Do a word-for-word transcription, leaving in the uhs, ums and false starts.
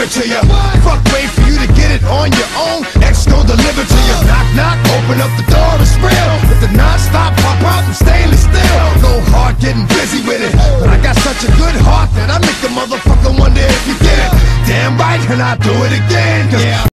it to you. Fuck, wait for you to get it on your own. X gon' deliver to you. Knock, knock, open up the door, it's real. With the non-stop pop out and stainless steel. Go hard getting busy with it, but I got such a good heart that I make a motherfucker wonder if you get it. Damn right, and I do it again, 'cause